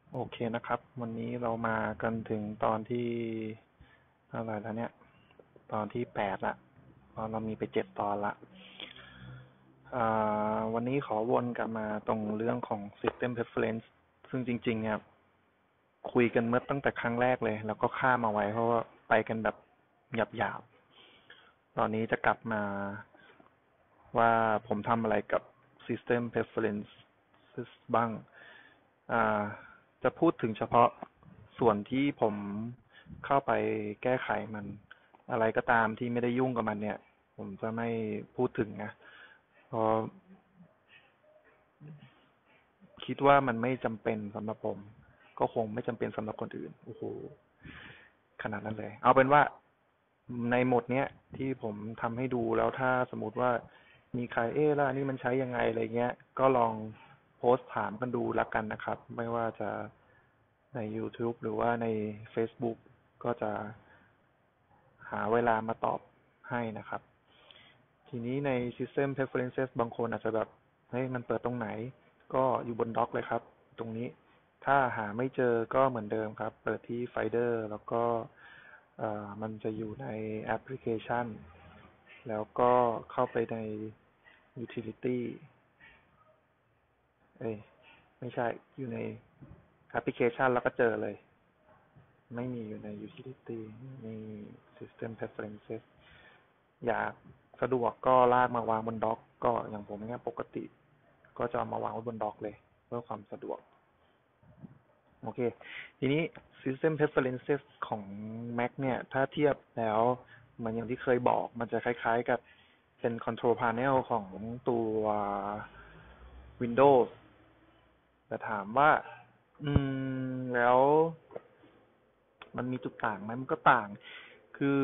โอเคนะครับ วันนี้เรามากันถึงตอนที่อะไรแล้วเนี่ย ตอนที่8ละตอนเรามีไป7 ตอนละวันนี้ขอวนกลับมาตรงเรื่องของ System Preference ซึ่งจริงๆเนี่ยคุยกันเมื่อตั้งแต่ครั้งแรกเลย แล้วก็ข้ามเอาไว้เพราะว่าไปกันแบบหยาบๆตอนนี้จะกลับมาว่าผมทำอะไรกับ System Preference บ้างอ่าจะพูดถึงเฉพาะส่วนที่ผมเข้าไปแก้ไขมันอะไรก็ตามที่ไม่ได้ยุ่งกับมันเนี่ยผมจะไม่พูดถึงนะเพราะคิดว่ามันไม่จำเป็นสำหรับผมก็คงไม่จำเป็นสำหรับคนอื่นโอ้โหขนาดนั้นเลยเอาเป็นว่าในหมดเนี้ยที่ผมทำให้ดูแล้วถ้าสมมติว่ามีใครแล้วอันนี้มันใช้ยังไงอะไรเงี้ยก็ลองโพสต์ถามกันดูละกันนะครับไม่ว่าจะใน YouTube หรือว่าใน Facebook ก็จะหาเวลามาตอบให้นะครับทีนี้ใน System Preferences บางคนอาจจะแบบเฮ้ยมันเปิดตรงไหนก็อยู่บนด็อกเลยครับตรงนี้ถ้าหาไม่เจอก็เหมือนเดิมครับเปิดที่ Finder แล้วก็มันจะอยู่ในแอปพลิเคชันแล้วก็เข้าไปใน Utility เอ้ยไม่ใช่อยู่ในแอปพลิเคชันแล้วก็เจอเลยไม่มีอยู่ใน Utility มี System Preferences อยากสะดวกก็ลากมาวางบนด็อกก็อย่างผมเนี่ยปกติก็จะมาวางไว้บนด็อกเลยเพื่อความสะดวกโอเคทีนี้ System Preferences ของ Mac เนี่ยถ้าเทียบแล้วมันอย่างที่เคยบอกมันจะคล้ายๆกับเป็น Control Panel ของตัว Windows แต่ถามว่าแล้วมันมีจุดต่างไหมมันก็ต่างคือ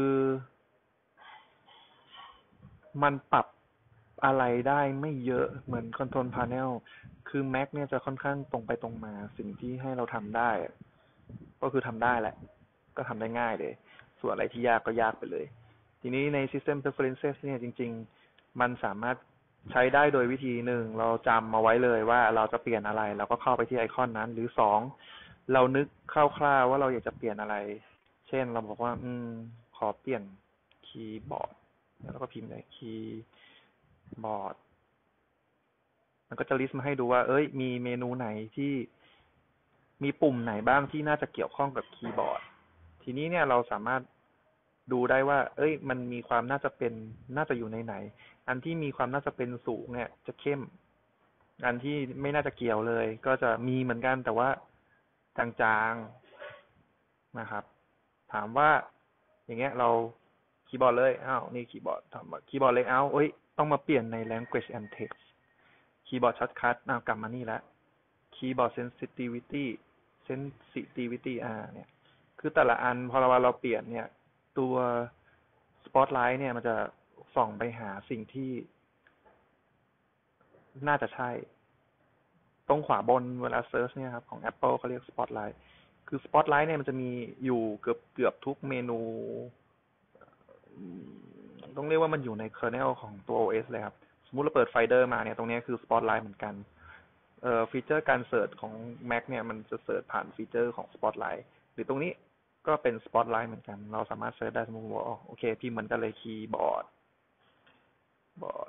มันปรับอะไรได้ไม่เยอะเหมือน Control Panel คือ Mac เนี่ยจะค่อนข้างตรงไปตรงมาสิ่งที่ให้เราทำได้ก็คือทำได้แหละก็ทำได้ง่ายเลยส่วนอะไรที่ยากก็ยากไปเลยทีนี้ใน System Preferences เนี่ยจริงๆมันสามารถใช้ได้โดยวิธีหนึ่งเราจำมาไว้เลยว่าเราจะเปลี่ยนอะไรเราก็เข้าไปที่ไอคอนนั้นหรือสองเรานึกคร่าวๆว่าเราอยากจะเปลี่ยนอะไรเช่นเราบอกว่าขอเปลี่ยนคีย์บอร์ดแล้วก็พิมพ์เลยคีย์บอร์ดมันก็จะลิสต์มาให้ดูว่ามีเมนูไหนที่มีปุ่มไหนบ้างที่น่าจะเกี่ยวข้องกับคีย์บอร์ดทีนี้เนี่ยเราสามารถดูได้ว่ามันมีความน่าจะเป็นน่าจะอยู่ในไหนอันที่มีความน่าจะเป็นสูงเนี่ยจะเข้มอันที่ไม่น่าจะเกี่ยวเลยก็จะมีเหมือนกันแต่ว่าจางๆนะครับถามว่าอย่างเงี้ยเราคีย์บอร์ดเลยนี่คีย์บอร์ดทำคีย์บอร์ดเลเยอร์ต้องมาเปลี่ยนใน language and text คีย์บอร์ดช็อตคัทกลับมานี่แล้วคีย์บอร์ด sensitivity เนี่ยคือแต่ละอันพอเราเปลี่ยนเนี่ยตัว spotlight เนี่ยมันจะส่องไปหาสิ่งที่น่าจะใช่ตรงขวาบนเวลาเซิร์ชเนี่ยครับของ Apple เขาเรียก spotlight คือ spotlight เนี่ยมันจะมีอยู่เกือบทุกเมนูต้องเรียกว่ามันอยู่ใน kernel ของตัว OS เลยครับสมมุติเราเปิด Finder มาเนี่ยตรงนี้คือ spotlight เหมือนกันฟีเจอร์การเสิร์ชของ Mac เนี่ยมันจะเสิร์ชผ่านฟีเจอร์ของ Spotlight หรือตรงนี้ก็เป็น Spotlight เหมือนกันเราสามารถเสิร์ชได้สมมติว่าโอเคพิมพ์เหมือนกันเลยคีย์บอร์ดบอร์ด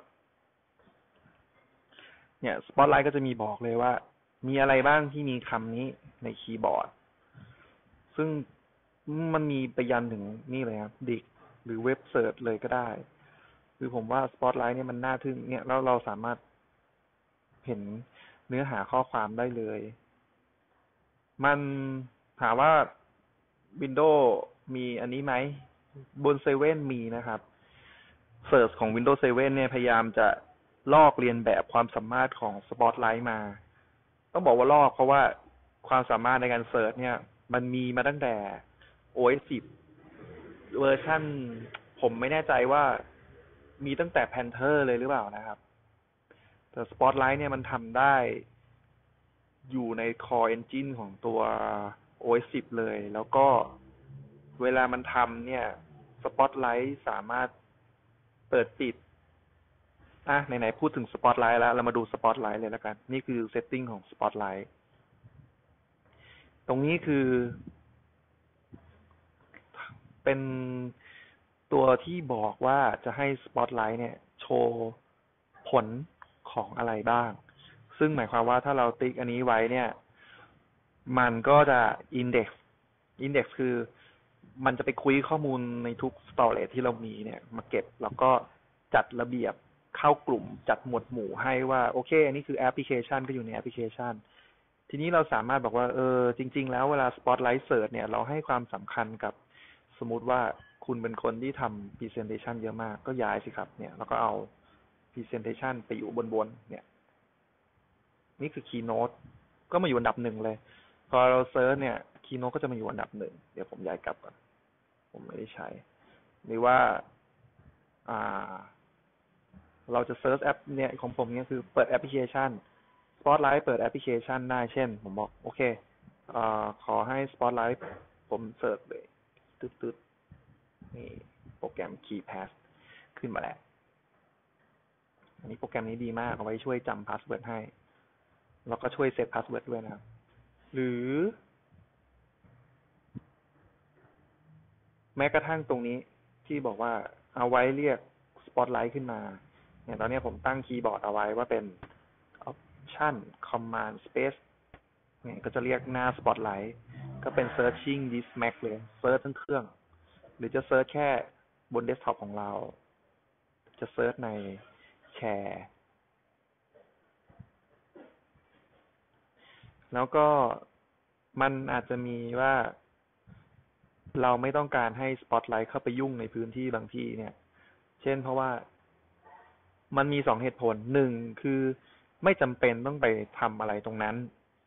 เนี่ย Spotlight ก็จะมีบอกเลยว่ามีอะไรบ้างที่มีคำนี้ในคีย์บอร์ดซึ่งมันมีไปยันถึงนี่เลยครับดิกหรือเว็บเสิร์ชเลยก็ได้คือผมว่า Spotlight เนี่ยมันน่าทึ่งเนี่ยแล้วเราสามารถเห็นเนื้อหาข้อความได้เลยมันถามว่า Windows มีอันนี้ไหมบนเซเว่นมีนะครับเซิร์ชของ Windows 7เนี่ยพยายามจะลอกเลียนแบบความสามารถของ Spotlight มาต้องบอกว่าลอกเพราะว่าความสามารถในการเสิร์ชเนี่ยมันมีมาตั้งแต่ OS 10เวอร์ชันผมไม่แน่ใจว่ามีตั้งแต่ Panther เลยหรือเปล่านะครับแต่ Spotlight เนี่ยมันทำได้อยู่ใน Core Engine ของตัว OS 10เลยแล้วก็เวลามันทำเนี่ย Spotlight สามารถเปิดปิดไหนๆพูดถึง Spotlight แล้วเรามาดู Spotlight เลยแล้วกันนี่คือ setting ของ Spotlight ตรงนี้คือเป็นตัวที่บอกว่าจะให้ Spotlight เนี่ยโชว์ผลของอะไรบ้าง ซึ่งหมายความว่าถ้าเราติ๊กอันนี้ไว้เนี่ย มันก็จะ index คือมันจะไปคุยข้อมูลในทุก storage ที่เรามีเนี่ยมาเก็บแล้วก็จัดระเบียบเข้ากลุ่มจัดหมวดหมู่ให้ว่าโอเคอันนี้คือแอปพลิเคชันก็อยู่ในแอปพลิเคชันทีนี้เราสามารถบอกว่าจริงๆแล้วเวลา Spotlight Search เนี่ยเราให้ความสำคัญกับสมมุติว่าคุณเป็นคนที่ทำ Presentation เยอะมากก็ย้ายสิครับเนี่ยแล้วก็เอา Presentation ไปอยู่บนเนี่ยนี่คือ Keynote ก็มาอยู่อันดับหนึ่งเลยพอเราเซิร์ชเนี่ย Keynote ก็จะมาอยู่อันดับหนึ่งเดี๋ยวผมย้ายกลับก่อนผมไม่ได้ใช้หรือว่าเราจะเซิร์ชแอปเนี่ยของผมเนี่ยคือเปิดแอปพลิเคชัน Spotlight เปิดแอปพลิเคชันได้เช่นผมบอกโอเคขอให้ Spotlight ผมเสิร์ชเลยตึ๊ดๆนี่โปรแกรม KeyPass ขึ้นมาแล้วอันนี้โปรแกรมนี้ดีมากเอาไว้ช่วยจำพาสเวิร์ดให้แล้วก็ช่วยเซตพาสเวิร์ดด้วยนะครับหรือแม้กระทั่งตรงนี้ที่บอกว่าเอาไว้เรียก Spotlight ขึ้นมาเนี่ยตอนนี้ผมตั้งคีย์บอร์ดเอาไว้ว่าเป็น Option Command Space เนี่ยก็จะเรียกหน้า Spotlight ก็เป็น Searching this Mac เลยเซิร์ชทั้งเครื่องหรือจะเซิร์ชแค่บนเดสก์ท็อปของเราจะเซิร์ชในแชร์แล้วก็มันอาจจะมีว่าเราไม่ต้องการให้ Spotlight เข้าไปยุ่งในพื้นที่บางที่เนี่ยเช่นเพราะว่ามันมี2เหตุผลหนึ่งคือไม่จำเป็นต้องไปทำอะไรตรงนั้น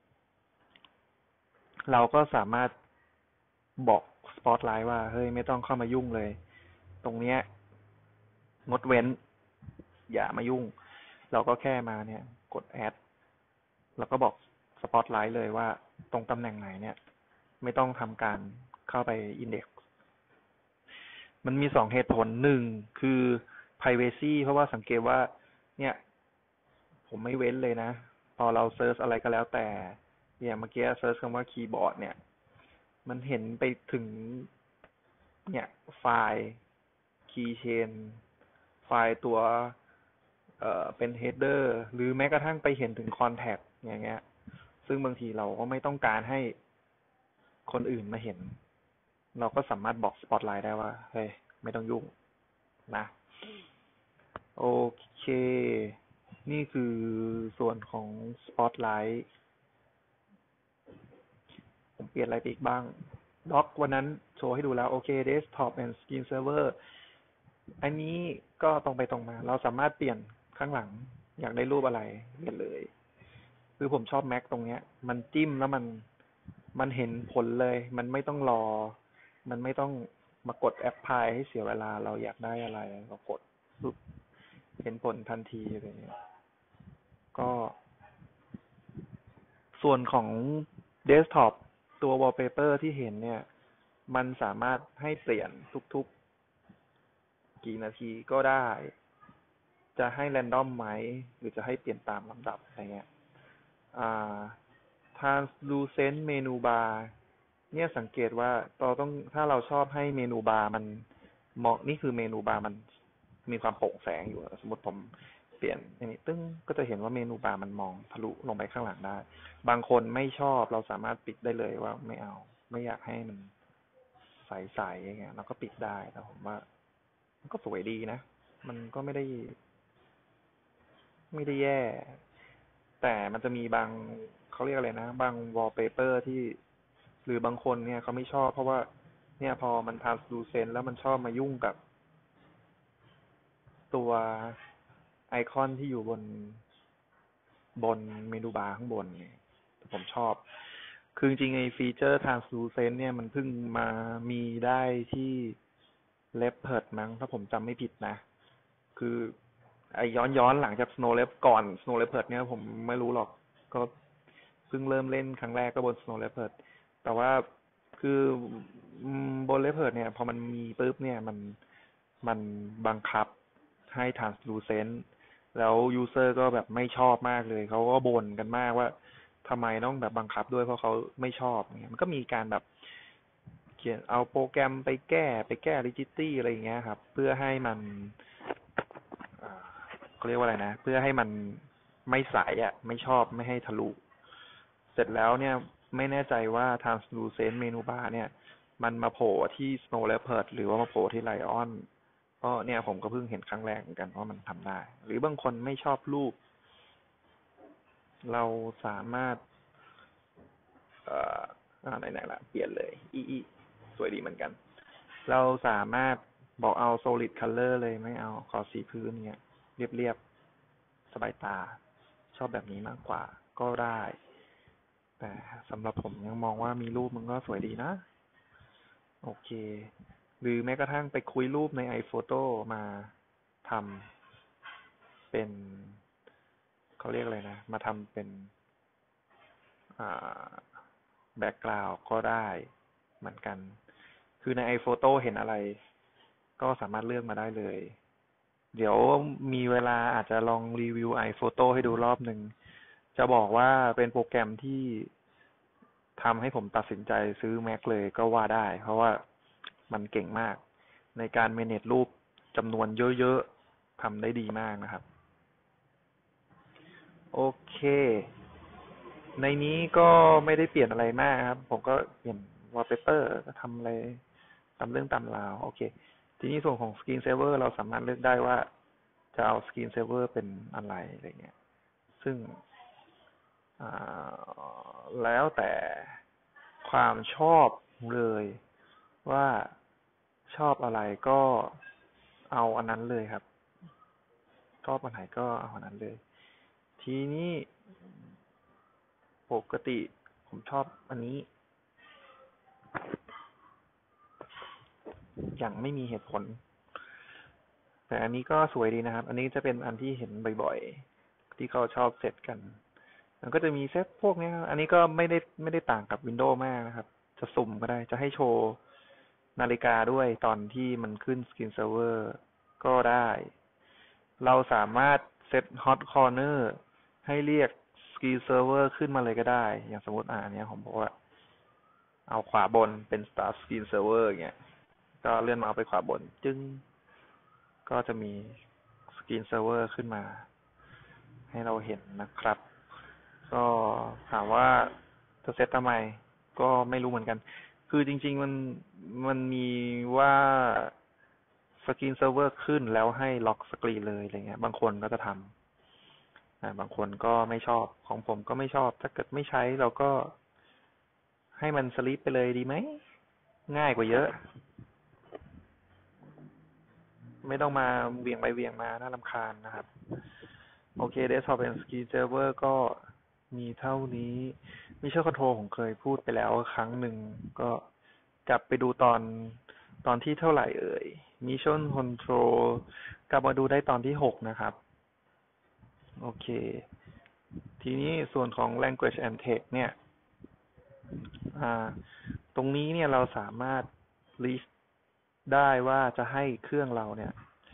เราก็สามารถบอก Spotlight ว่าเฮ้ยไม่ต้องเข้ามายุ่งเลยตรงเนี้ยงดเว้นอย่ามายุ่งเราก็แค่มาเนี่ยกด add แล้วก็บอก Spotlight เลยว่าตรงตำแหน่งไหนเนี่ยไม่ต้องทำการเข้าไป index มันมี2เหตุผลหนึ่งคือ privacy เพราะว่าสังเกตว่าเนี่ยผมไม่เว้นเลยนะพอเราเซิร์ชอะไรก็แล้วแต่อย่างเมื่อกี้เซิร์ชคำว่าคีย์บอร์ดเนี่ยมันเห็นไปถึงเนี่ยไฟล์ keychain ไฟล์ตัวเป็น header หรือแม้กระทั่งไปเห็นถึง contact อย่างเงี้ยซึ่งบางทีเราก็ไม่ต้องการให้คนอื่นมาเห็นเราก็สามารถบอก Spotlight ได้ว่าเฮ้ยไม่ต้องยุ่งนะโอเคนี่คือส่วนของ Spotlight ผมเปลี่ยนอะไรไปอีกบ้างด็อกวันนั้นโชว์ให้ดูแล้วโอเค Desktop and Screen Saver อันนี้ก็ตรงไปตรงมาเราสามารถเปลี่ยนข้างหลังอยากได้รูปอะไรเปลี่ยนเลยคือผมชอบ Mac ตรงเนี้ยมันจิ้มแล้วมันเห็นผลเลยมันไม่ต้องรอมันไม่ต้องมากดแอปพลายให้เสียเวลาเราอยากได้อะไรก็กดปุ๊บเห็นผลทันทีอะไรเงี้ยก็ส่วนของ Desktop ตัว Wallpaper ที่เห็นเนี่ยมันสามารถให้เปลี่ยนทุกๆกี่นาทีก็ได้จะให้ random ไหมหรือจะให้เปลี่ยนตามลำดับอะไรเงี้ยtranslucent เมนูบาร์เนี่ยสังเกตว่าเราต้องถ้าเราชอบให้เมนูบาร์มันมองนี่คือเมนูบาร์มันมีความโปร่งแสงอยู่สมมติผมเปลี่ยนอันนี้ตึ้งก็จะเห็นว่าเมนูบาร์มันมองทะลุลงไปข้างหลังได้บางคนไม่ชอบเราสามารถปิดได้เลยว่าไม่เอาไม่อยากให้มันใสๆอย่างเงี้ยเราก็ปิดได้แต่ผมว่ามันก็สวยดีนะมันก็ไม่ได้แย่แต่มันจะมีบางเขาเรียกอะไรนะบางวอลเปเปอร์ที่หรือบางคนเนี่ยเขาไม่ชอบเพราะว่าเนี่ยพอมันทรานสลูเซนต์แล้วมันชอบมายุ่งกับตัวไอคอนที่อยู่บนเมนูบาร์ข้างบนเนี่ยผมชอบคือจริงๆไอฟีเจอร์ translucent เนี่ยมันเพิ่งมามีได้ที่ Leopard มั้งถ้าผมจำไม่ผิดนะคือไอย้อนหลังจาก Snow Leopard ก่อน Snow Leopard เนี่ยผมไม่รู้หรอกก็เพิ่งเริ่มเล่นครั้งแรกก็บน Snow Leopard แต่ว่าคือบน Leopard เนี่ยพอมันมีปุ๊บเนี่ยมันบังคับให้ translucent แล้ว user ก็แบบไม่ชอบมากเลยเขาก็บ่นกันมากว่าทำไมต้องแบบบังคับด้วยเพราะเขาไม่ชอบเนี่ยมันก็มีการแบบเขียนเอาโปรแกรมไปแก้ rigidity อะไรอย่างเงี้ยครับเพื่อให้มันเขาเรียกว่าอะไรนะเพื่อให้มันไม่ใสไม่ชอบไม่ให้ทะลุเสร็จแล้วเนี่ยไม่แน่ใจว่า translucent menu bar เนี่ยมันมาโผล่ที่ snow leopard หรือว่ามาโผล่ที่ lion เพราะเนี่ยผมก็เพิ่งเห็นครั้งแรกเหมือนกันว่ามันทำได้หรือบางคนไม่ชอบรูปเราสามารถเอ่ไหนๆละเปลี่ยนเลยสวยดีเหมือนกันเราสามารถบอกเอา solid color เลยไม่เอาขอสีพื้นเนี่ยเรียบๆสบายตาชอบแบบนี้มากกว่าก็ได้แต่สำหรับผมยังมองว่ามีรูปมันก็สวยดีนะโอเคหรือแม้กระทั่งไปคุยรูปใน iPhoto มาทำเป็นเขาเรียกอะไรนะมาทำเป็นแบ็กกราวด์ก็ได้เหมือนกันคือใน iPhoto เห็นอะไรก็สามารถเลือกมาได้เลยเดี๋ยวมีเวลาอาจจะลองรีวิว iPhoto ให้ดูรอบหนึ่งจะบอกว่าเป็นโปรแกรมที่ทำให้ผมตัดสินใจซื้อ Mac เลยก็ว่าได้เพราะว่ามันเก่งมากในการ manage รูปจำนวนเยอะๆทำได้ดีมากนะครับโอเคในนี้ก็ไม่ได้เปลี่ยนอะไรมากครับผมก็เปลี่ยน wallpaper ก็ทำอะไรตามเรื่องตามราวโอเคทีนี้ส่วนของ Screen Saver เราสามารถเลือกได้ว่าจะเอา Screen Saver เป็นอะไรอะไรเงี้ยซึ่งแล้วแต่ความชอบเลยว่าชอบอะไรก็เอาอันนั้นเลยครับชอบอันไหนก็เอาอันนั้นเลยทีนี้ปกติผมชอบอันนี้อย่างไม่มีเหตุผลแต่อันนี้ก็สวยดีนะครับอันนี้จะเป็นอันที่เห็นบ่อยๆที่เขาชอบเซตกันมันก็จะมีเซตพวกนี้อันนี้ก็ไม่ได้ต่างกับ Windows มากนะครับจะสุ่มก็ได้จะให้โชว์นาฬิกาด้วยตอนที่มันขึ้น Screen Saver ก็ได้เราสามารถเซต Hot Corner ให้เรียก Screen Saver ขึ้นมาเลยก็ได้อย่างสมมติอันนี้ผมบอกว่าเอาขวาบนเป็น Start Screen Saver อย่างเงี้ยก็เลื่อนมาเอาไปขวาบนจึงก็จะมี Screen Saver ขึ้นมาให้เราเห็นนะครับก็ถามว่าจะเซตทำไมก็ไม่รู้เหมือนกันคือจริงๆมันมีว่าสกรีนเซิร์ฟเวอร์ขึ้นแล้วให้ล็อกสกรีนเลยอะไรเงี้ยบางคนก็จะทำบางคนก็ไม่ชอบของผมก็ไม่ชอบถ้าเกิดไม่ใช้เราก็ให้มันสลิปไปเลยดีไหมง่ายกว่าเยอะไม่ต้องมาเวียงไปเวียงมาน่ารำคาญนะครับโอเค Desktop and Screen Saver ก็มีเท่านี้ Mission Control ผมเคยพูดไปแล้วครั้งหนึ่งก็กลับไปดูตอนที่เท่าไหร่เอ่ย Mission Control กลับมาดูได้ตอนที่6นะครับโอเคทีนี้ส่วนของ Language and Text เนี่ยตรงนี้เนี่ยเราสามารถ list ได้ว่าจะให้เครื่องเราเนี่ย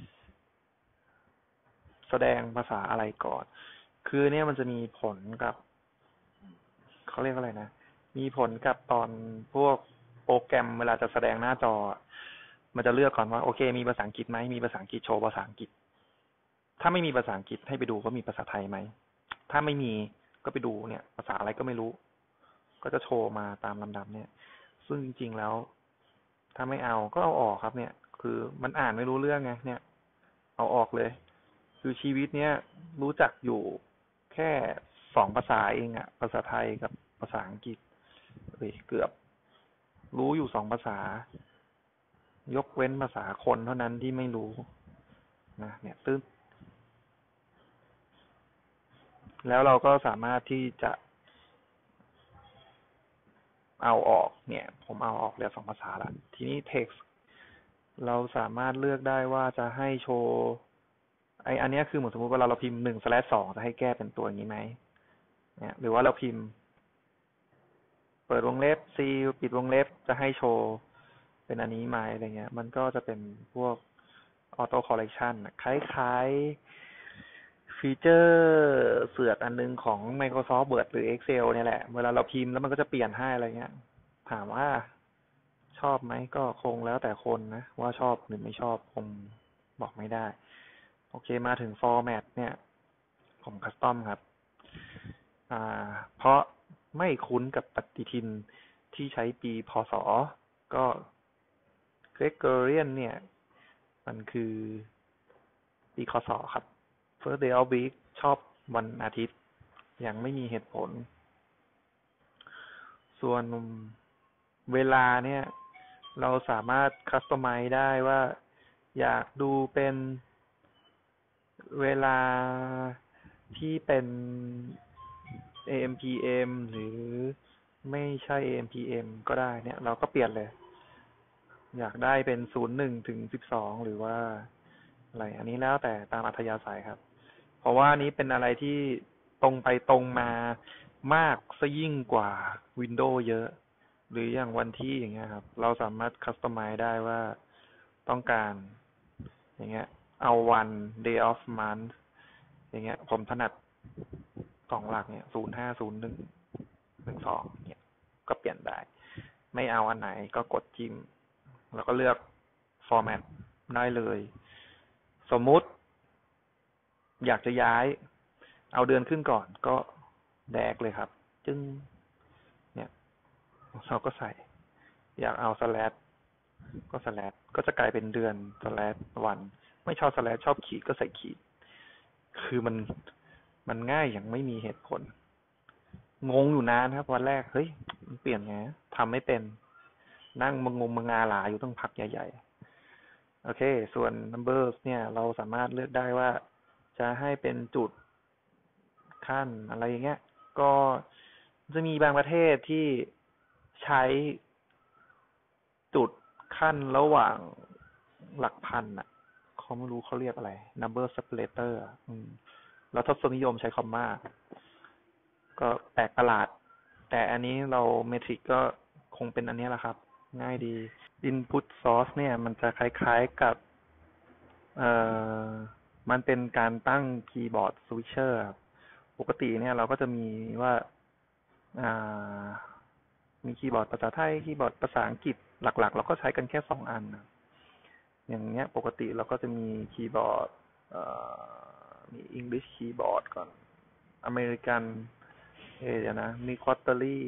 แสดงภาษาอะไรก่อนคือเนี่ยมันจะมีผลกับเขาเรียกอะไรนะมีผลกับตอนพวกโปรแกรมเวลาจะแสดงหน้าจอมันจะเลือกก่อนว่าโอเคมีภาษาอังกฤษไหมมีภาษาอังกฤษโชว์ภาษาอังกฤษถ้าไม่มีภาษาอังกฤษให้ไปดูว่ามีภาษาไทยไหมถ้าไม่มีก็ไปดูเนี่ยภาษาอะไรก็ไม่รู้ก็จะโชว์มาตามลำดับเนี่ยซึ่งจริงๆแล้วถ้าไม่เอาก็เอาออกครับเนี่ยคือมันอ่านไม่รู้เรื่องไงเนี่ยเอาออกเลยคือชีวิตเนี้ยรู้จักอยู่แค่2ภาษาเองอะภาษาไทยกับภาษาอังกฤษเกือบรู้อยู่2ภาษายกเว้นภาษาคนเท่านั้นที่ไม่รู้นะเนี่ยตึ้งแล้วเราก็สามารถที่จะเอาออกเนี่ยผมเอาออกเหลือ2ภาษาละทีนี้ text เราสามารถเลือกได้ว่าจะให้โชว์อันนี้คือเหมือนสมมติเวลาเราพิมพ์1/2จะให้แก้เป็นตัวอย่างนี้ไหมเนี่ยหรือว่าเราพิมพ์เปิดวงเล็บ C ปิดวงเล็บจะให้โชว์เป็นอันนี้ไหมอะไรเงี้ยมันก็จะเป็นพวก auto correction คล้ายๆฟีเจอร์เสือ Word อันนึงของ Microsoft Word หรือ Excel เนี่ยแหละเวลาเราพิมพ์แล้วมันก็จะเปลี่ยนให้อะไรเงี้ยถามว่าชอบไหมก็คงแล้วแต่คนนะว่าชอบหรือไม่ชอบคงบอกไม่ได้โอเคมาถึง format เนี่ยผมคัสตอมครับเพราะไม่คุ้นกับปฏิทินที่ใช้ปีพศก็ Gregorian เนี่ยมันคือปีคศครับ First day of week ชอบวันอาทิตย์ยังไม่มีเหตุผลส่วนเวลาเนี่ยเราสามารถคัสตอมไมซ์ได้ว่าอยากดูเป็นเวลาที่เป็น AM PM หรือไม่ใช่ AM PM ก็ได้เนี่ยเราก็เปลี่ยนเลยอยากได้เป็น01ถึง12หรือว่าอะไรอันนี้แล้วแต่ตามอัธยาศัยครับเพราะว่านี้เป็นอะไรที่ตรงไปตรงมามากซะยิ่งกว่า Windows เยอะหรืออย่างวันที่อย่างเงี้ยครับเราสามารถคัสตอมไมซ์ได้ว่าต้องการอย่างเงี้ยเอาวัน day of month อย่างเงี้ยผมถนัด2หลักเนี่ย050112เนี่ยก็เปลี่ยนได้ไม่เอาอันไหนก็กดจิ้มแล้วก็เลือก format ได้เลยสมมุติอยากจะย้ายเอาเดือนขึ้นก่อนก็แดกเลยครับจึงเนี่ยเราก็ใส่อยากเอาสแลชก็สแลชก็จะกลายเป็นเดือนสแลชวันไม่ชอบสแลชชอบขีดก็ใส่ขีดคือมันง่ายอย่างไม่มีเหตุผลงงอยู่นานครับวันแรกเฮ้ยมันเปลี่ยนไงทำไม่เป็นนั่งมางาหลาอยู่ต้องพักใหญ่ๆโอเคส่วน numbers เนี่ยเราสามารถเลือกได้ว่าจะให้เป็นจุดขั้นอะไรอย่างเงี้ยก็จะมีบางประเทศที่ใช้จุดขั้นระหว่างหลักพันอ่ะเขาไม่รู้เขาเรียกอะไร number separator แล้วทศนิยมใช้คอมมาก็แปลกประหลาดแต่อันนี้เราเมทริกก็คงเป็นอันนี้แหละครับง่ายดี input source เนี่ยมันจะคล้ายๆกับเอ่อมันเป็นการตั้งคีย์บอร์ดสวิตเชอร์ครับปกติเนี่ยเราก็จะมีว่ามีคีย์บอร์ดภาษาไทยคีย์บอร์ดภาษาอังกฤษหลักๆเราก็ใช้กันแค่2อันอย่างเงี้ยปกติเราก็จะมีคีย์บอร์ดมี English คีย์บอร์ดก่อนอเมริกันเดี๋ยวนะมีควอเตอรี่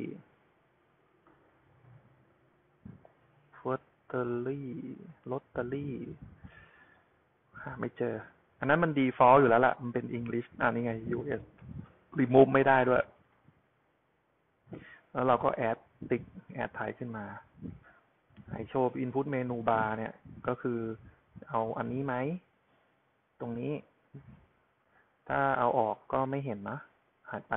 ลอตเตอรี่หาไม่เจออันนั้นมัน default อยู่แล้วล่ะมันเป็น English นี่ไง US remove ไม่ได้ด้วยแล้วเราก็ติ๊กแอดไทยขึ้นมาให้โชว์ input menu bar เนี่ยก็คือเอาอันนี้ไหมตรงนี้ถ้าเอาออกก็ไม่เห็นนะหายไป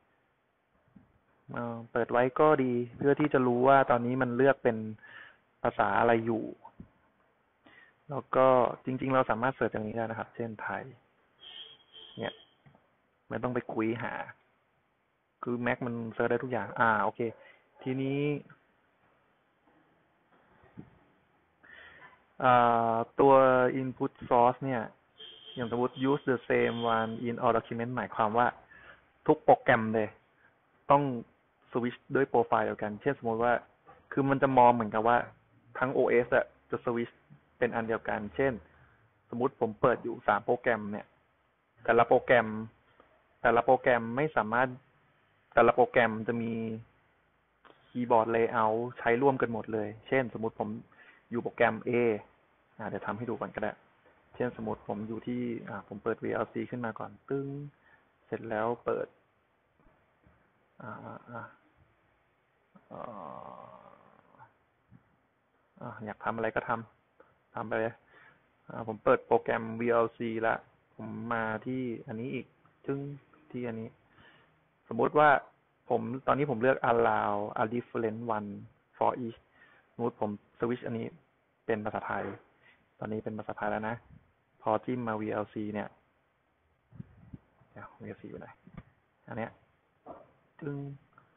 เปิดไว้ก็ดีเพื่อที่จะรู้ว่าตอนนี้มันเลือกเป็นภาษาอะไรอยู่แล้วก็จริงๆเราสามารถเสิร์ชอย่างนี้ได้นะครับเช่นไทยเนี่ยไม่ต้องไปคุยหาคือ Mac มันเสิร์ชได้ทุกอย่างโอเคทีนี้ตัว input source เนี่ยอย่างสมมติ use the same one in all document หมายความว่าทุกโปรแกรมเลยต้องสวิตช์ด้วยโปรไฟล์เดียวกันเช่นสมมติว่าคือมันจะมองเหมือนกับว่าทั้ง OS จะสวิตช์เป็นอันเดียวกันเช่นสมมติผมเปิดอยู่3โปรแกรมเนี่ยแต่ละโปรแกรมไม่สามารถแต่ละโปรแกรมจะมีคีย์บอร์ดเลเยอร์ใช้ร่วมกันหมดเลยเช่นสมมติผมอยู่โปรแกรม A เดี๋ยวทำให้ดูก่อนก็ได้เช่นสมมติผมอยู่ที่ผมเปิด VLC ขึ้นมาก่อนตึ้งเสร็จแล้วเปิดอยากทำอะไรก็ทำไปเลยผมเปิดโปรแกรม VLC ละผมมาที่อันนี้อีกซึ่งที่อันนี้สมมติว่าตอนนี้ผมเลือก allow a different one for each สมมติผมสวิตช์อันนี้เป็นภาษาไทยตอนนี้เป็นภาษาไทยแล้วนะพอจิ้มมา VLC เนี่ยVLC อยู่ไหนอันเนี้ยซึ่ง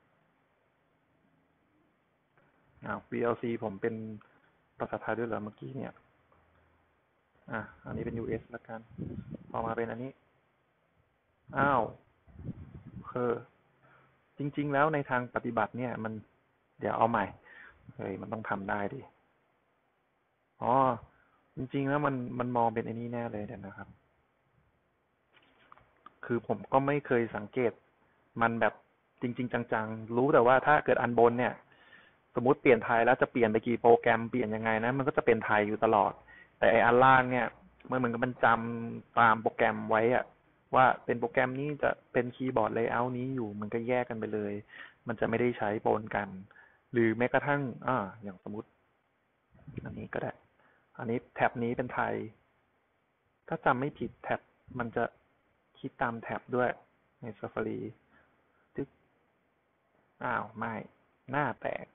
VLC ผมเป็นภาษาไทยด้วยเหรอเมื่อกี้เนี่ยอันนี้เป็น US ละกันพอมาเป็นอันนี้คือจริงๆแล้วในทางปฏิบัติเนี่ยมันเดี๋ยวเอาใหม่เฮ้ยมันต้องทำได้ดิอ๋อจริงๆแล้วมันมองเป็นไอ้นี่แน่เลยเดี๋ยวนะครับคือผมก็ไม่เคยสังเกตมันแบบจริงๆจังๆรู้แต่ว่าถ้าเกิดอันบนเนี่ยสมมุติเปลี่ยนไทยแล้วจะเปลี่ยนไปกี่โปรแกรมเปลี่ยนยังไงนะมันก็จะเป็นไทยอยู่ตลอดแต่ไอ้อันล่างเนี่ยมันเหมือนกับมันจำตามโปรแกรมไว้อะว่าเป็นโปรแกรมนี้จะเป็นคีย์บอร์ดเลเยอร์นี้อยู่มันก็แยกกันไปเลยมันจะไม่ได้ใช้ปนกันหรือแม้กระทั่งอย่างสมมติอันนี้ก็ได้อันนี้แท็บนี้เป็นไทยถ้าจำไม่ผิดแท็บมันจะคิดตามแท็บด้วยใน Safari ทึกไม่หน้าแตก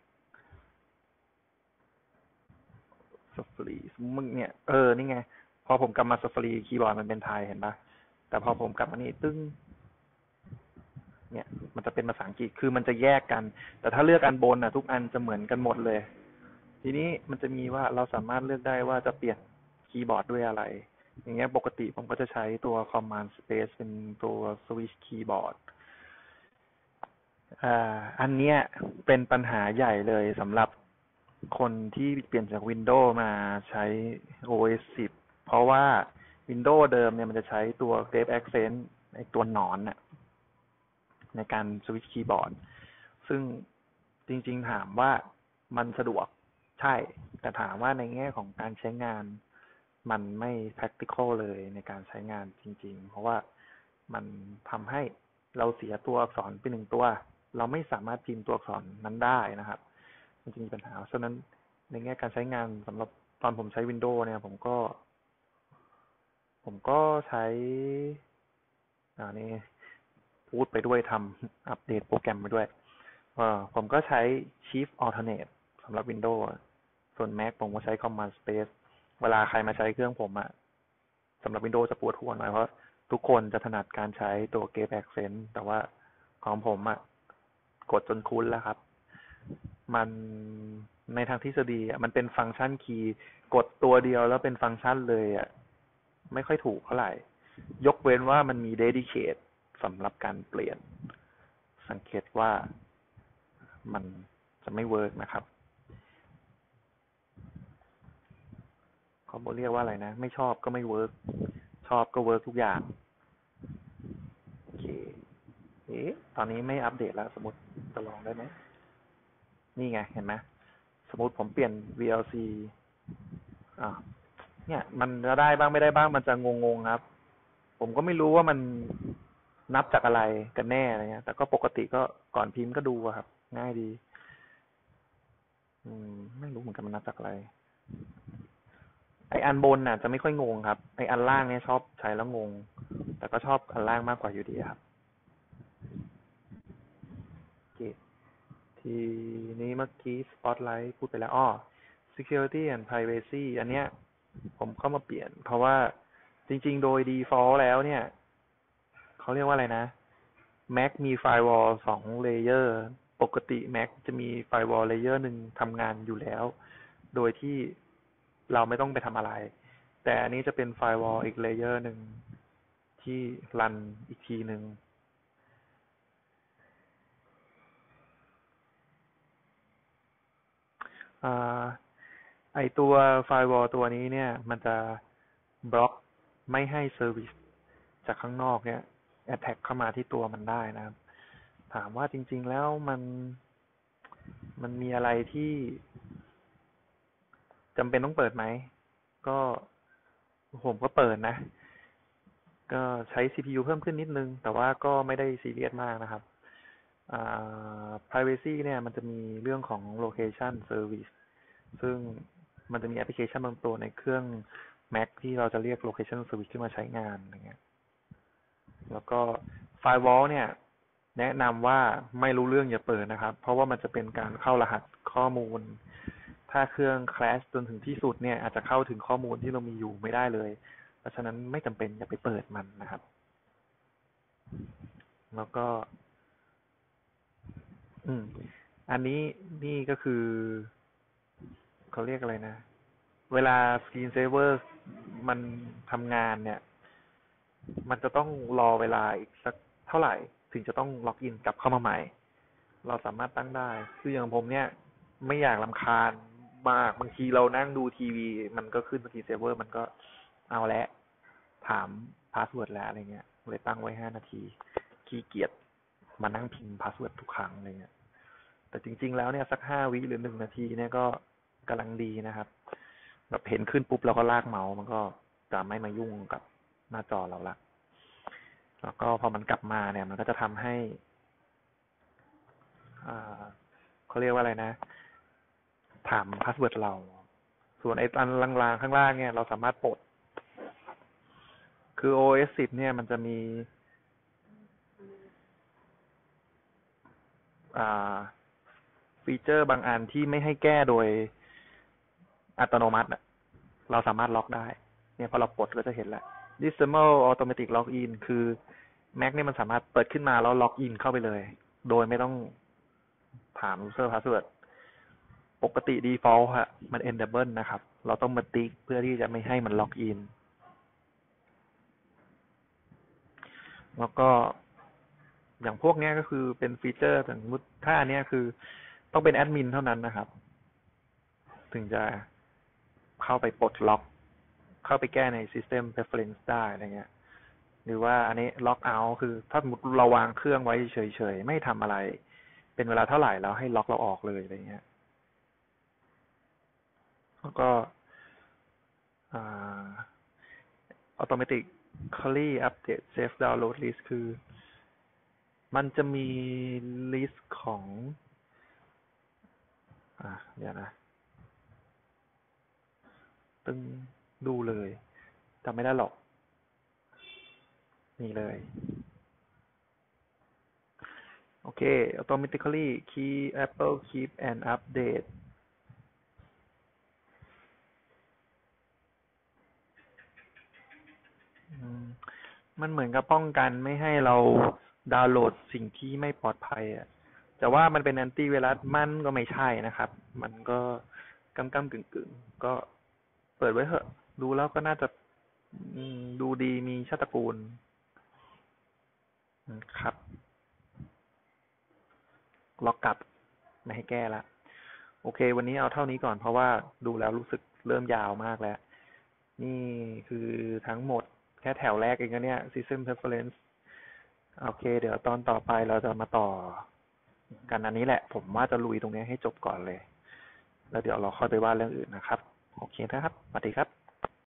Safari มึงเนี่ยนี่ไงพอผมกลับมา Safari คีย์บอร์ดมันเป็นไทยเห็นปะแต่พอผมกลับมานี่ตึ้งเนี่ยมันจะเป็นภาษาอังกฤษคือมันจะแยกกันแต่ถ้าเลือกอันบนทุกอันจะเหมือนกันหมดเลยทีนี้มันจะมีว่าเราสามารถเลือกได้ว่าจะเปลี่ยนคีย์บอร์ดด้วยอะไรอย่างเงี้ยปกติผมก็จะใช้ตัว Command Space เป็นตัว Switch Keyboard อันเนี้ยเป็นปัญหาใหญ่เลยสำหรับคนที่เปลี่ยนจาก Windows มาใช้ OS 10เพราะว่า Windows เดิมเนี่ยมันจะใช้ตัว Grep Accent ไอตัวหนอนน่ะในการสวิตช์คีย์บอร์ดซึ่งจริงๆถามว่ามันสะดวกใช่แต่ถามว่าในแง่ของการใช้งานมันไม่ practical เลยในการใช้งานจริงๆเพราะว่ามันทำให้เราเสียตัวอักษรไปหนึ่งตัวเราไม่สามารถพิมพ์ตัวอักษรนั้นได้นะครับมันจะมีปัญหาฉะนั้นในแง่การใช้งานสำหรับตอนผมใช้ Windows เนี่ยผมก็ใช้นี่พูดไปด้วยทำอัปเดตโปรแกรมไปด้วยผมก็ใช้ Shift Alternate สำหรับ Windows ส่วน Mac ผมก็ใช้ Command Space เวลาใครมาใช้เครื่องผมสำหรับ Windows จะปวดหัวหน่อยเพราะทุกคนจะถนัดการใช้ตัว Grep Accent แต่ว่าของผมกดจนคุ้นแล้วครับมันในทางทฤษฎีมันเป็นฟังก์ชันคีย์กดตัวเดียวแล้วเป็นฟังก์ชันเลยไม่ค่อยถูกเท่าไหร่ยกเว้นว่ามันมี dedicate สำหรับการเปลี่ยนสังเกตว่ามันจะไม่เวิร์กนะครับเขาเรียกว่าอะไรนะไม่ชอบก็ไม่เวิร์กชอบก็เวิร์กทุกอย่างโอเคตอนนี้ไม่อัปเดตแล้วสมมติจะลองได้ไหมนี่ไงเห็นไหมสมมติผมเปลี่ยน VLC เนี่ยมันจะได้บ้างไม่ได้บ้างมันจะงงๆครับผมก็ไม่รู้ว่ามันนับจากอะไรกันแน่อะไรเงี้ยแต่ก็ปกติก็ก่อนพิมพ์ก็ดูครับง่ายดีไม่รู้เหมือนกันมันนับจากอะไรไออันบนจะไม่ค่อยงงครับไออันล่างเนี่ยชอบใช้แล้วงงแต่ก็ชอบอันล่างมากกว่าอยู่ดีครับโอเคทีนี้เมื่อกี้ Spotlight พูดไปแล้วSecurity and Privacy อันเนี้ยผมเข้ามาเปลี่ยนเพราะว่าจริงๆโดย default แล้วเนี่ยเขาเรียกว่าอะไรนะ Mac มี Firewall 2 layer ปกติ Mac จะมี Firewall layer หนึ่งทำงานอยู่แล้วโดยที่เราไม่ต้องไปทำอะไรแต่อันนี้จะเป็น Firewall อีก layer หนึ่งที่รันอีกทีหนึ่งไอตัว Firewall ตัวนี้เนี่ยมันจะบล็อกไม่ให้เซอร์วิสจากข้างนอกเนี่ย attack เข้ามาที่ตัวมันได้นะครับถามว่าจริงๆแล้วมันมีอะไรที่จำเป็นต้องเปิดไหมก็ผมก็เปิดนะก็ใช้ CPU เพิ่มขึ้นนิดนึงแต่ว่าก็ไม่ได้ซีเรียสมากนะครับprivacy เนี่ยมันจะมีเรื่องของ location service ซึ่งมันจะมีแอปพลิเคชันบางตัวในเครื่อง Mac ที่เราจะเรียก location service ขึ้นมาใช้งานอย่างเงี้ยแล้วก็ firewall เนี่ยแนะนำว่าไม่รู้เรื่องอย่าเปิดนะครับเพราะว่ามันจะเป็นการเข้ารหัสข้อมูลถ้าเครื่อง crash จนถึงที่สุดเนี่ยอาจจะเข้าถึงข้อมูลที่เรามีอยู่ไม่ได้เลยเพราะฉะนั้นไม่จำเป็นอย่าไปเปิดมันนะครับแล้วก็อันนี้นี่ก็คือเขาเรียกอะไรนะเวลา Screen Saver มันทำงานเนี่ยมันจะต้องรอเวลาอีกสักเท่าไหร่ถึงจะต้องล็อกอินกลับเข้ามาใหม่เราสามารถตั้งได้คืออย่างผมเนี่ยไม่อยากรำคาญมากบางทีเรานั่งดูทีวีมันก็ขึ้นบางทีเซิร์ฟเวอร์มันก็เอาแล้วถามพาสเวิร์ดแล้วอะไรเงี้ยเลยตั้งไว้5 นาทีขี้เกียจมานั่งพิมพ์พาสเวิร์ดทุกครั้งอะไรเงี้ยแต่จริงๆแล้วเนี่ยสัก5 วิหรือ1 นาทีเนี่ยก็กำลังดีนะครับแบบเห็นขึ้นปุ๊บเราก็ลากเมาส์มันก็จะไม่มายุ่งกับหน้าจอเราละแล้วก็พอมันกลับมาเนี่ยมันก็จะทำให้เขาเรียกว่าอะไรนะถามพาสเวิร์ดเราส่วนไอ้อันลางๆข้างล่างเนี่ยเราสามารถปลดคือ OS 10เนี่ยมันจะมีฟีเจอร์บางอันที่ไม่ให้แก้โดยอัตโนมัติเราสามารถล็อกได้เนี่ยพอเราปลดก็จะเห็นแล้ว Disable Automatic Login คือ Mac เนี่ยมันสามารถเปิดขึ้นมาแล้วล็อกอินเข้าไปเลยโดยไม่ต้องถาม user password ปกติ default ฮะมัน enable นะครับเราต้องมาติ๊กเพื่อที่จะไม่ให้มันล็อกอินแล้วก็อย่างพวกนี้ก็คือเป็นฟีเจอร์สมมติถ้าอันนี้คือต้องเป็นแอดมินเท่านั้นนะครับถึงจะเข้าไปปลดล็อกเข้าไปแก้ใน System Preference ได้อะไรเงี้ยหรือว่าอันนี้ล็อกเอาท์คือถ้าสมมติเราวางเครื่องไว้เฉยๆไม่ทำอะไรเป็นเวลาเท่าไหร่แล้วให้ล็อกเราออกเลยอะไรเงี้ยแล้วก็ automatically update save download list คือมันจะมี list ของเดี๋ยวนะตึงดูเลยจำไม่ได้หรอกนี่เลยโอเค automatically keep Apple keep and update มันเหมือนกับป้องกันไม่ให้เราดาวน์โหลดสิ่งที่ไม่ปลอดภัยแต่ว่ามันเป็นแอนตี้ไวรัสมันก็ไม่ใช่นะครับมันก็ก้ำกึ่งก็เปิดไว้เถอะดูแล้วก็น่าจะดูดีมีชาติตระกูลครับล็อกกลับไม่ให้แก้ละโอเควันนี้เอาเท่านี้ก่อนเพราะว่าดูแล้วรู้สึกเริ่มยาวมากแล้วนี่คือทั้งหมดแค่แถวแรกเองนะเนี่ย System Preference โอเคเดี๋ยวตอนต่อไปเราจะมาต่อกันอันนี้แหละผมว่าจะลุยตรงนี้ให้จบก่อนเลยแล้วเดี๋ยวเราค่อยไปว่าเรื่องอื่นนะครับโอเคนะครับสวัสดีครับ